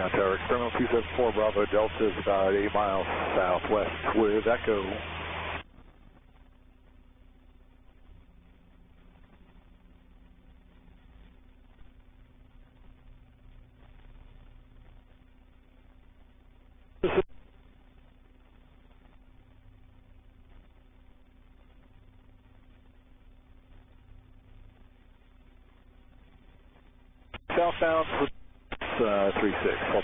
Ground Tower, Terminal 274 Bravo Delta is about 8 miles southwest with Echo. Southbound 36.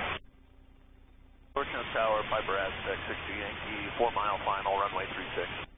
North Tower, Piper Aztec 60 Yankee, 4 mile final, runway 36.